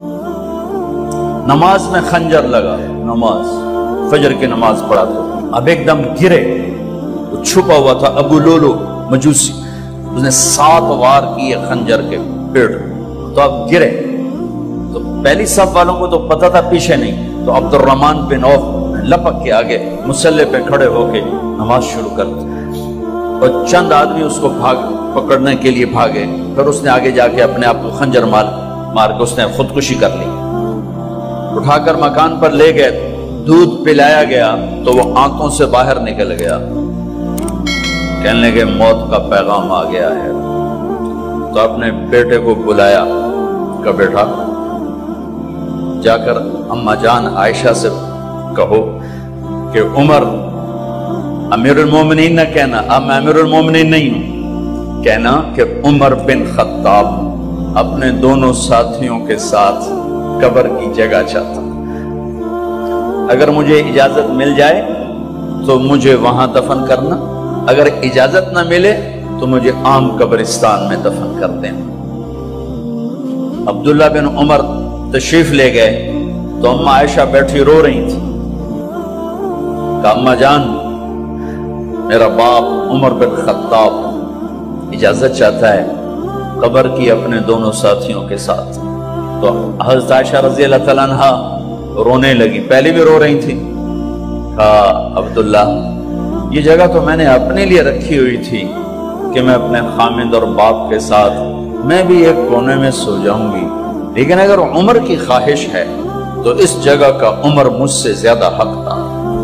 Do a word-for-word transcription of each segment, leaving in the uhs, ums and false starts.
نماز میں خنجر لگا، نماز فجر کی نماز پڑھا تو اب ایک دم گرے، وہ چھپا ہوا تھا ابو لولو مجوسی، اس نے سات وار کیے خنجر کے پیڑ، تو اب گرے تو پہلی صف والوں کو تو پتہ تھا، پیچھے نہیں، تو عبد الرحمن بن عوف لپک کے آگے مصلی پہ کھڑے ہو کے نماز شروع کر دی، اور چند آدمی اس کو بھاگ پکڑنے کے لیے بھاگے، پھر اس نے آگے جا کے اپنے آپ کو خنجر مار مار کے اس نے خودکشی کر لی، اٹھا کر مکان پر لے گئے، دودھ پلایا گیا تو وہ آنتوں سے باہر نکل گیا، کہنے لگے موت کا پیغام آ گیا ہے، تو اپنے بیٹے کو بلایا کہ بیٹا جا کر اماں جان عائشہ سے کہو کہ عمر امیر المومنین نہ کہنا، اب میں امیر المومنین نہیں ہوں، کہنا کہ عمر بن خطاب اپنے دونوں ساتھیوں کے ساتھ قبر کی جگہ چاہتا، اگر مجھے اجازت مل جائے تو مجھے وہاں دفن کرنا، اگر اجازت نہ ملے تو مجھے عام قبرستان میں دفن کر دینا۔ عبداللہ بن عمر تشریف لے گئے تو اماں عائشہ بیٹھی رو رہی تھی، کہا اماں جان میرا باپ عمر بن خطاب اجازت چاہتا ہے قبر کی اپنے دونوں ساتھیوں کے ساتھ، تو حضرت عائشہ رضی اللہ تعالیٰ عنہ رونے لگی، پہلے بھی رو رہی تھی، کہا عبداللہ یہ جگہ تو میں نے اپنے لیے رکھی ہوئی تھی کہ میں اپنے خامد اور باپ کے ساتھ میں بھی ایک کونے میں سو جاؤں گی، لیکن اگر عمر کی خواہش ہے تو اس جگہ کا عمر مجھ سے زیادہ حق تھا۔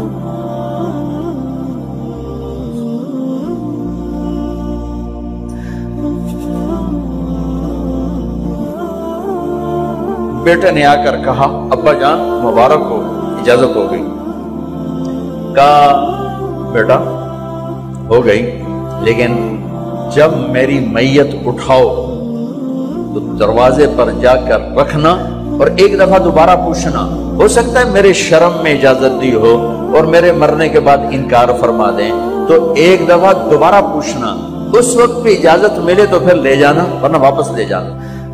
بیٹے نے آ کر کہا ابا جان مبارک ہو، اجازت ہو گئی، کہا بیٹا ہو گئی، لیکن جب میری میت اٹھاؤ تو دروازے پر جا کر رکھنا اور ایک دفعہ دوبارہ پوچھنا، ہو سکتا ہے میرے شرم میں اجازت دی ہو اور میرے مرنے کے بعد انکار فرما دیں، تو ایک دفعہ دوبارہ پوچھنا، اس وقت بھی اجازت ملے تو پھر لے جانا ورنہ واپس لے جانا۔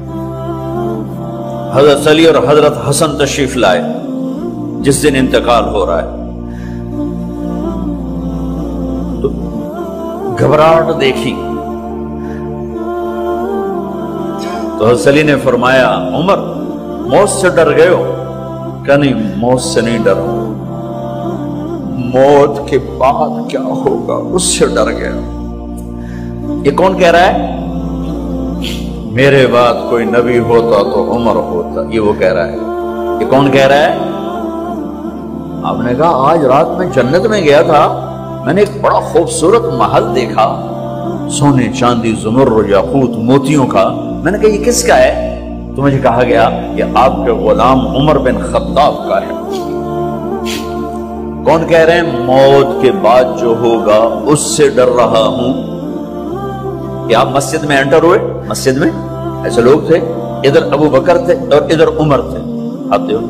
حضرت علی اور حضرت حسن تشریف لائے جس دن انتقال ہو رہا ہے، تو گھبراہٹ دیکھی تو حضرت علی نے فرمایا عمر موت سے ڈر گئے ہو؟ کہ نہیں موت سے نہیں ڈر، موت کے بعد کیا ہوگا اس سے ڈر گیا۔ یہ کون کہہ رہا ہے؟ میرے بعد کوئی نبی ہوتا تو عمر ہوتا، یہ وہ کہہ رہا ہے۔ یہ کون کہہ رہا ہے؟ آپ نے کہا آج رات میں جنت میں گیا تھا، میں نے ایک بڑا خوبصورت محل دیکھا، سونے چاندی زمرد یاقوت موتیوں کا، میں نے کہا یہ کس کا ہے؟ تو مجھے کہا گیا کہ آپ کے غلام عمر بن خطاب کا ہے۔ کون کہہ رہے ہیں موت کے بعد جو ہوگا اس سے ڈر رہا ہوں؟ کہ آپ مسجد میں انٹر ہوئے، مسجد میں ایسے لوگ تھے، ادھر ابو بکر تھے اور ادھر عمر تھے، آپ دیو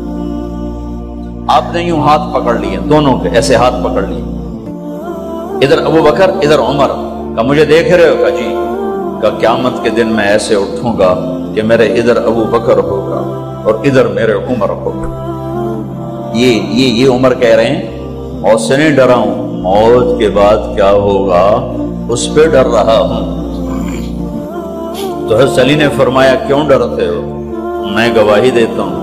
آپ نے یوں ہاتھ پکڑ لیے، دونوں کے ایسے ہاتھ پکڑ لیے، ادھر ابو بکر ادھر عمر، کہ مجھے دیکھ رہے ہو؟ کہ جی، کہ قیامت کے دن میں ایسے اٹھوں گا کہ میرے ادھر ابو بکر ہوگا اور ادھر میرے عمر ہوگا۔ یہ یہ یہ عمر کہہ رہے ہیں موت سے نہیں ڈرا ہوں، موت کے بعد کیا ہوگا اس پہ ڈر رہا ہوں۔ تو حضرت علی نے فرمایا کیوں ڈرتے ہو؟ میں گواہی دیتا ہوں،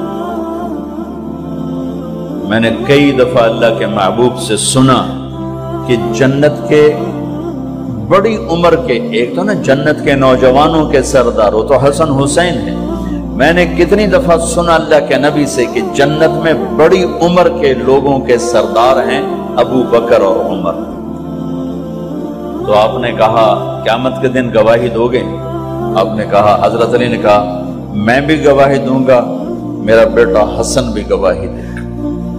میں نے کئی دفعہ اللہ کے محبوب سے سنا کہ جنت کے بڑی عمر کے، ایک تو نا جنت کے نوجوانوں کے سردار، وہ تو حسن حسین ہیں، میں نے کتنی دفعہ سنا اللہ کے نبی سے کہ جنت میں بڑی عمر کے لوگوں کے سردار ہیں ابو بکر اور عمر۔ تو آپ نے کہا قیامت کے دن گواہی دو گے؟ آپ نے کہا، حضرت علی نے کہا میں بھی گواہی دوں گا، میرا بیٹا حسن بھی گواہی دے گا۔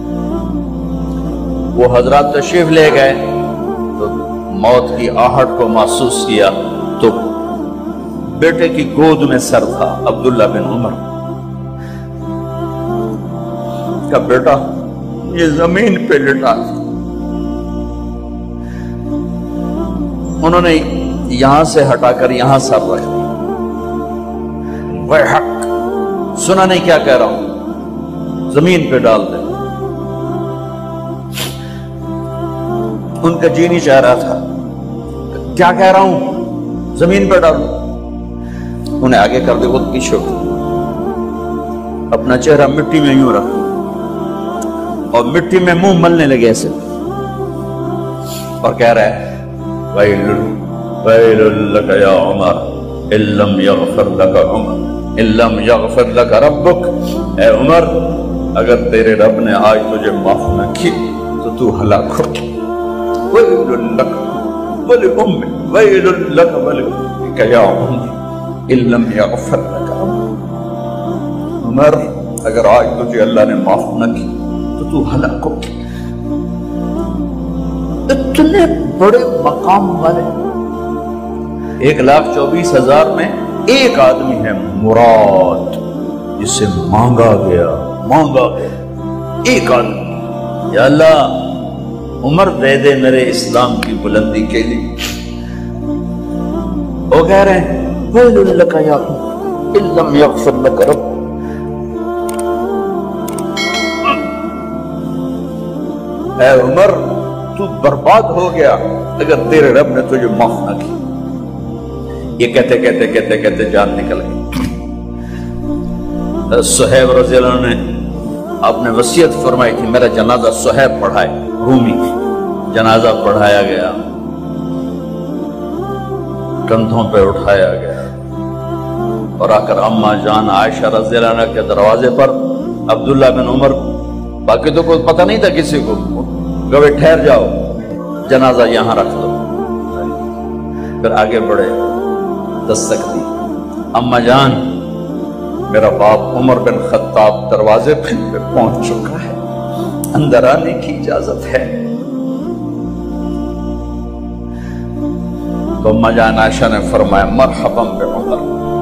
وہ حضرات تشریف لے گئے تو موت کی آہٹ کو محسوس کیا تو بیٹے کی گود میں سر تھا عبداللہ بن عمر کا، بیٹا یہ زمین پہ لٹا، انہوں نے یہاں سے ہٹا کر یہاں سر رکھ دیا، وَيْحَكَ सुना नहीं क्या कह रहा हूं, जमीन पे डाल दे। उनका जी नहीं चाह रहा था, क्या कह रहा हूं, जमीन पे डाल। उन्हें आगे कर दे, खुद पीछे अपना चेहरा मिट्टी में यूं रख और मिट्टी में मुंह मलने लगे ऐसे, और कह रहा है वैलुल वैलुल लक या उमर इल्लम यगफिर लक उमर इल्लम यगफिर लक रब्बुक। ए उमर, अगर तेरे रब ने आज तुझे माफ न की तो तू हलाक हो। वैलुल लक वली उम्मी वैलुल लक वली उम्मिक या उमर इल्लम यगफिर लक रब्बुक। उमर, अगर आज तुझे अल्लाह ने माफ न की तो तू हलाक हो। इतने बड़े मकाम वाले, एक लाख चौबीस हजार में एक आदमी है मुराद, जिसे मांगा गया मांगा गया एक आदमी। या अल्लाह उमर दे दे मेरे इस्लाम की बुलंदी के लिए। वो कह रहे हैं वैलुल लक या इल्लम यगफिर लक रब्बुक। ऐ उमर, तू बर्बाद हो गया अगर तेरे रब ने तुझे माफ ना की। ये कहते कहते कहते कहते जान निकल गई। सुहैब रज़ियल्लाहु अन्हु ने आपने वसीयत फरमाई थी मेरा जनाजा सुहैब पढ़ाए, रूमी जनाजा पढ़ाया गया, कंधों पे उठाया गया और आकर अम्मा जान आयशा रज़ियल्लाहु अन्हा के दरवाजे पर अब्दुल्ला बिन उमर, बाकी तो कोई पता नहीं था किसी को, कभी ठहर जाओ, जनाजा यहां रख दो। फिर आगे बढ़े, दस्तक दी, अम्मा जान मेरा बाप उमर बिन खत्ताब दरवाजे पे पहुंच चुका है, अंदर आने की इजाजत है। तो अम्मा जान आयशा ने फरमाया मरहबम बे उमर,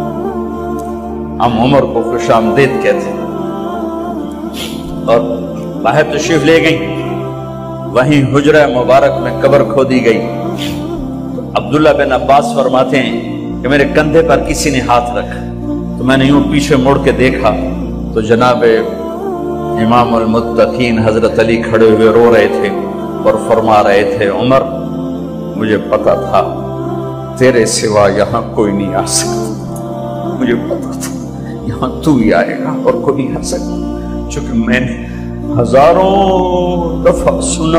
हम उमर को खुशामदीद कहते हैं, और बाहर तशरीफ ले गई। वहीं हुजरा मुबारक में कब्र खोदी गई। तो अब्दुल्ला बिन अब्बास फरमाते हैं कि मेरे कंधे पर किसी ने हाथ रखा, तो मैंने यूं पीछे मुड़ के देखा तो जनाबे इमामुल मुत्तकीन हजरत अली खड़े हुए रो रहे थे और फरमा रहे थे उमर, मुझे पता था तेरे सिवा यहां कोई नहीं आ सकता, मुझे पता था यहां तू ही आएगा और कोई नहीं आ सकता, क्योंकि मैंने हजारों दफा सुना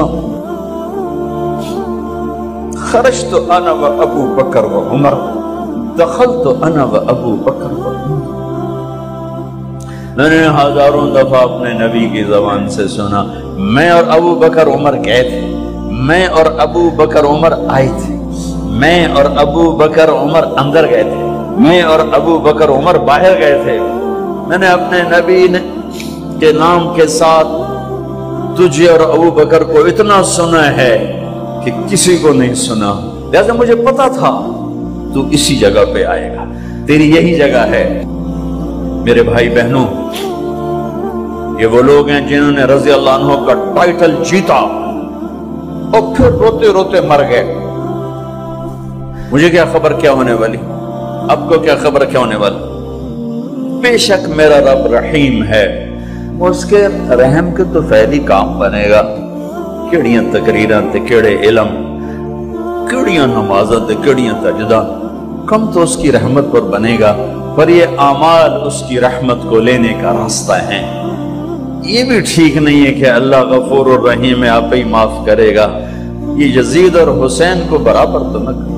खरज तो अना व अबू बकर व उमर दखल तो अना व अबू बकर व उमर। मैंने हजारों दफा अपने नबी की जबान से सुना, मैं और अबू बकर उमर गए थे, मैं और अबू बकर उमर आए थे, मैं और अबू बकर उमर अंदर गए थे, मैं और अबू बकर उमर बाहर गए थे। मैंने अपने नबी ने के नाम के साथ तुझे और अबू बकर को इतना सुना है कि किसी को नहीं सुना, लिहाजा मुझे पता था तू इसी जगह पे आएगा, तेरी यही जगह है। मेरे भाई बहनों, ये वो लोग हैं जिन्होंने रज़ी अल्लाह अन्हु का टाइटल जीता और फिर रोते रोते मर गए। मुझे क्या खबर क्या होने वाली, आपको क्या खबर क्या होने वाली। बेशक मेरा रब रहीम है, उसके रहम के तो फैली काम बनेगा। किड़ियां तकरीरां ते केड़े इलम, किड़ियां नमाज़ां ते किड़ियां तजदा, कम तो उसकी रहमत पर बनेगा, पर ये आमाल उसकी रहमत को लेने का रास्ता है। ये भी ठीक नहीं है कि अल्लाह गफूर और रहीम है, आप ही माफ करेगा। ये यजीद और हुसैन को बराबर तो न कर।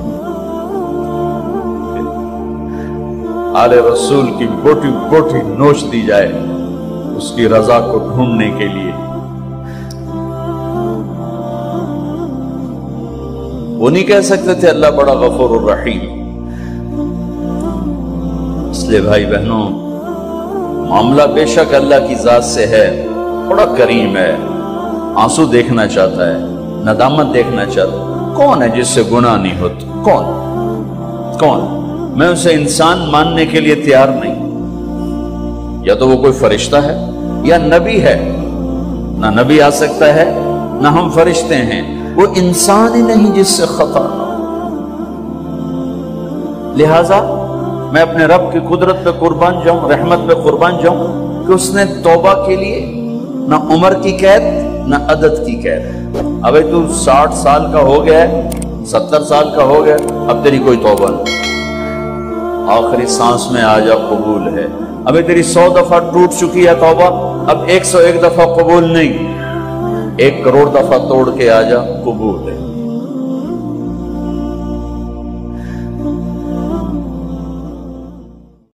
आले रसूल की बोटी बोटी नोच दी जाए उसकी रजा को ढूंढने के लिए। वो नहीं कह सकते थे अल्लाह बड़ा गफूर और रहीम। इसलिए भाई बहनों, मामला बेशक अल्लाह की जात से है, बड़ा करीम है, आंसू देखना चाहता है, नदामत देखना चाहता है। कौन है जिससे गुनाह नहीं होता? कौन कौन? मैं उसे इंसान मानने के लिए तैयार नहीं। या तो वो कोई फरिश्ता है या नबी है। ना नबी आ सकता है ना हम फरिश्ते हैं, वो इंसान ही नहीं जिससे खता ना। लिहाजा میں اپنے رب کی قدرت پہ قربان جاؤں، رحمت پہ قربان جاؤں کہ اس نے توبہ کے لیے نہ عمر کی قید نہ عدد کی قید. ابھی تو ساٹھ سال کا ہو گیا ہے، ستر سال کا ہو گیا، اب تیری کوئی توبہ نہیں، آخری سانس میں آ جا قبول ہے. ابھی تیری سو دفعہ ٹوٹ چکی ہے توبہ، اب ایک سو ایک دفعہ قبول نہیں، ایک کروڑ دفعہ توڑ کے آ جا قبول ہے.